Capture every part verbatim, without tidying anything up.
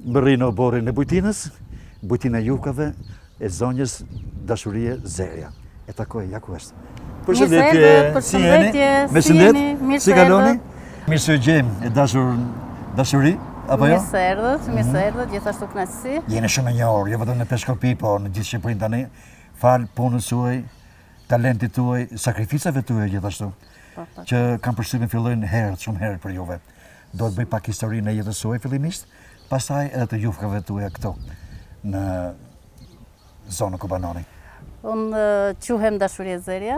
Më rri në oborin e Bujtinës, Bujtina e Jufkave, e zonjës Dashurie Zerja. E takoj, ja ku është. Përshëndetje, përshëndetje, si jeni, mirë si kaloni? Mirë se gjejmë e dashur dashuri, apo jo? Mirë se erdhët, mirë se erdhët, gjithashtu kënaqësi. Jeni shumë e njohur, jo vetëm në Peshkopi, po në gjithë Shqipërinë tani, fal punës suaj, talentit tuaj, sakrificave tuaja gjithashtu, që kanë përshtypjen fillojnë herët, shumë herët për juve. Do të bëj pak historinë e jetës suaj fillimisht, pastaj edhe të Jufkave tuaja këto në zonën Kubanoni. Unë quhem Dashurie Zerja,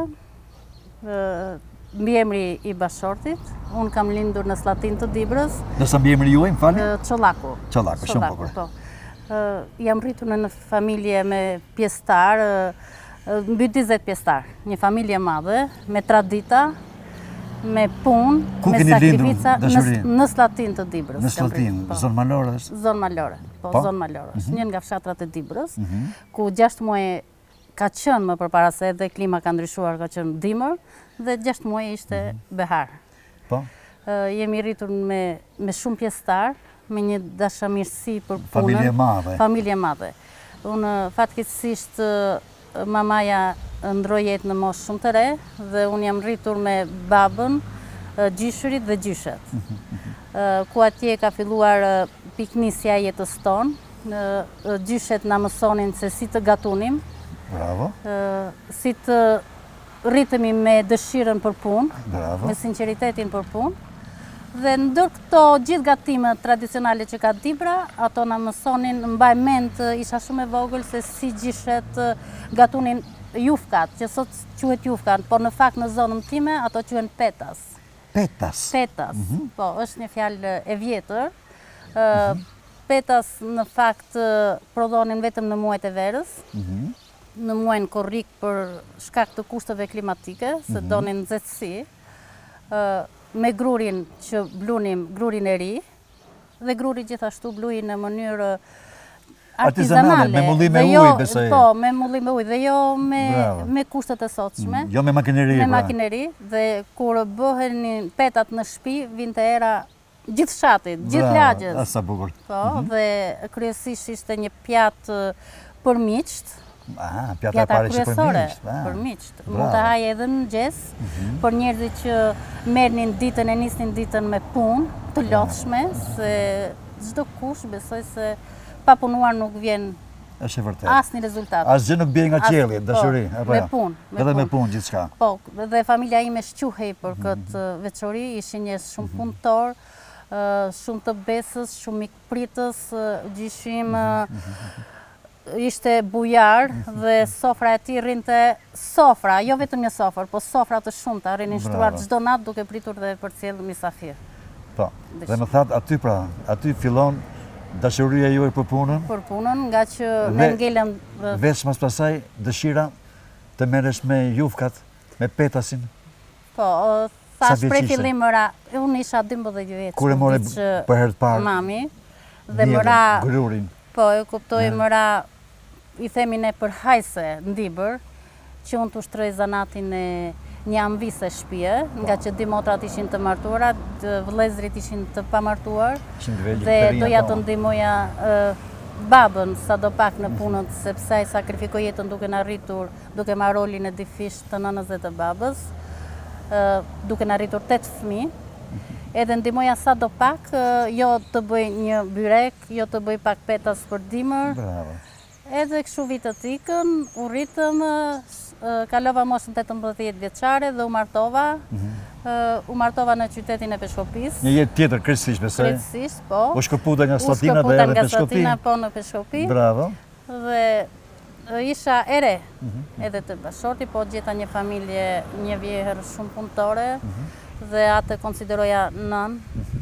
mbiemri i bashortit. Unë kam lindur në Slatin të Dibrës. Nësa mbiemri juaj, më falni? Çollaku. Çollaku, shumë bukur. Jam rritur në një familje me pjesëtar, mbi njëzet pjesëtar. Një familje madhe, me tradita, me punë, me sakrifica, në Slatin të Dibrës. Në Slatin, zonë Malore është? Zonë Malore, po, zonë Malore. Është një nga fshatrat e Dibrës, ku gjashtë muaj ka qënë më përpara se edhe klima ka ndryshuar, ka qënë dimër, dhe gjashtë muaj ishte behar. Po? Jemi rritur me shumë pjesëtar, me një dashamirësi për punën. Familje madhe. Familje madhe. Unë fatkeqësisht mamaja ndroi jetë në moshë shumë të re, dhe unë jam rritur me babën, gjyshurit dhe gjyshet. Ku atje ka filluar piknisja e jetës tonë, gjyshet na mësonin se si të gatunim, Bravo. si të rritemi me dëshirën për punë, Bravo. me sinceritetin për punë, dhe ndër këto gjithë gatimet tradicionale që ka Dibra, ato na mësonin, mbaj mend, isha shumë e vogël se si gjyshet gatunin jufkat, që sot quhet jufkat, por në fakt në zonën time ato quhen petas. Petas? Petas, po, është një fjalë e vjetër. Petas në fakt prodhonin vetëm në muajt e verës, në muajin korrik për shkak të kushteve klimatike, se donin nxehtësi, me grurin që blunim, grurin e ri, dhe gruri gjithashtu blui në mënyrë artizanale. Me mullim e ujë, besoj. Po, me mullim e ujë, dhe jo me kushtet e sotshme. Jo me makineri. Me makineri, dhe kur bëhen petat në shtëpi, vinte era gjithë fshatit, gjithë lagjës. Asa bukur. Po, dhe kryesisht ishte një pjatë për miqt, Ah, pjata e parë që për miqt. Për miqt. Mund të haje edhe në mëngjes, për njerëzit që merrnin ditën e nisnin ditën me punë të lodhshme, se çdo kush besoj se pa punuar nuk vjen Është e vërtetë. asnjë rezultat. Asgjë nuk bie nga qielli, dashuri, apo jo? Me punë. Edhe me punë gjithçka. Po, dhe familja ime shquhej për këtë veçori, ishin njerëz shumë punëtor, shumë të besës, shumë mikpritës, gjyshim ishte bujar dhe sofra e tij rrinte sofra, jo vetëm një sofër, po sofra të shumta, rrinin shtruar çdo natë duke pritur dhe përcjell mysafir. Po. Dhe më thatë aty pra, aty fillon dashuria juaj për punën? Për punën, nga që ne ngelëm veç mas pasaj dëshira të merresh me jufkat, me petasin? Po, thash prej fillim mëra, unë isha dymbëdhjetë vjeç. Kur e more për herë të parë? Mami, dhe mëra grurin. Po, e kuptoj mëra, i themi ne për hajse në Dibër, që unë të ushtroj zanatin e një amvise shtëpie, nga që dy motrat ishin të martuara, vëllezrit ishin të pamartuar, dhe doja të ndihmoja babën sa do pak në punët, sepse ai sakrifikoi jetën duke na rritur, duke marrë rolin e difish të nënës dhe të babës, duke na rritur tetë fëmijë. Edhe ndihmoja sa do pak, jo të bëj një byrek, jo të bëj pak petas për dimër. Bravo. Edhe kështu vitet ikën, u rritëm, kalova moshën tetëmbëdhjetë vjeçare dhe u martova. U martova në qytetin e Peshkopis. Një jetë tjetër krejtësisht, besoj. Krejtësisht, po. U shkëputa nga Slatina dhe edhe Peshkopi. U shkëputa nga Slatina, po, në Peshkopi. Bravo. Dhe isha ere, edhe të bashorti, po gjeta një familje, një vjeher shumë punëtore, dhe atë konsideroja nën,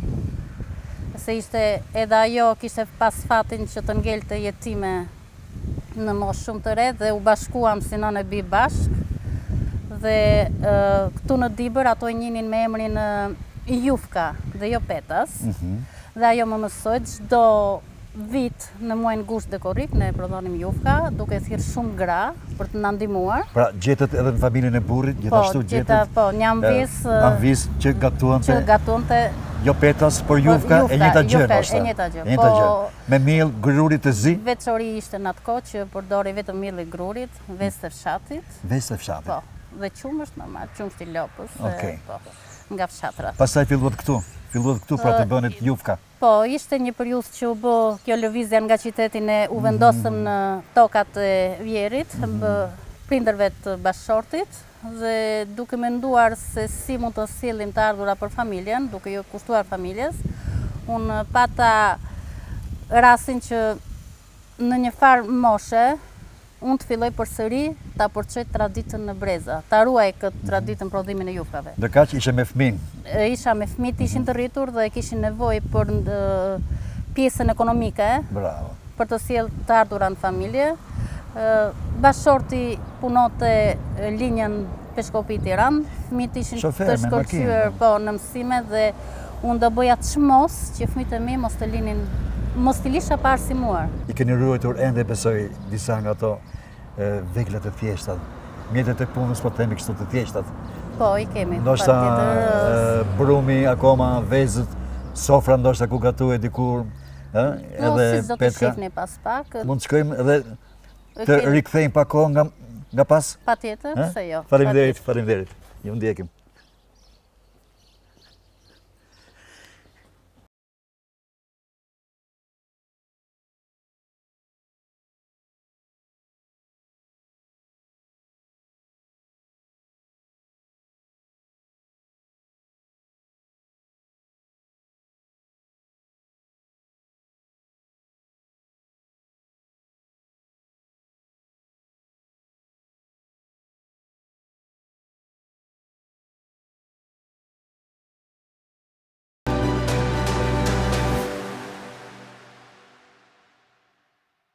se ishte edhe ajo kishte pas fatin që të ngelte jetime në moshë shumë të re, dhe u bashkuam si nën e bi bashk, dhe këtu në Dibër ato e njinin me emrin Jufka dhe jo Petas, dhe ajo më mësoi çdo vit në muajin gusht dhe korrik ne prodhonim jufka, duke thirrë shumë gra për të na ndihmuar. Pra gjetet edhe në familjen e burrit, gjithashtu gjetet. Po, një anvis anvis që gatuante. Që gatuante Jo petas, por jufka e njëjta gjë jufka, është. e njëjta gjë, E njëjta po- gjë. Me miell grurit të zi, Veçori ishte në atë kohë që përdori vetëm mielli i grurit, vesë të fshatit, vesë fshatit. po, dhe qumësht normal, qumësht i lopës, e, Okej. po, nga fshatrat. Pastaj filluat këtu. Filluat këtu pra të bënit jufka. Po, ishte një periudhë që u bë kjo lëvizja nga qytetin e u vendosëm në tokat e Vjerit, bë prindërve të bashkëshortit, dhe duke menduar se si mund të sillim të ardhura për familjen, duke ju kushtuar familjes, unë pata rastin që në një farë moshe, unë të filloj përsëri ta përçoj traditën në breza, ta ruaj këtë traditën prodhimin e jufkave. Ndërkaq ishe me fëmin. E, Isha me fëmijët ishin të rritur dhe kishin nevojë për e, pjesën ekonomike Bravo. për të sjellë të ardhura në familje. E, Bashkëshorti punonte e, linjën Peshkopi Tiranë, fëmijët ishin Shofer, të me shkëlqyer makinë. po në mësime dhe unë do bëja çmos që fëmijët e mi mos të linin, mos t'i lisha pa arsimuar. I keni ruajtur ende besoj disa nga ato e, veglat e thjeshtat. Mjetet e punës po themi kështu të thjeshtat. Po, i kemi. Ndoshta patjetër. e, brumi akoma, vezët, sofra ndoshta ku gatuhet dikur, ë, Po, edhe si do të petka. shihni pas pak, Mund të shkojmë edhe e të kemi- rikthejmë pak kohë nga nga pas. patjetër, ë? pse jo. Faleminderit, faleminderit. Ju ndjekim.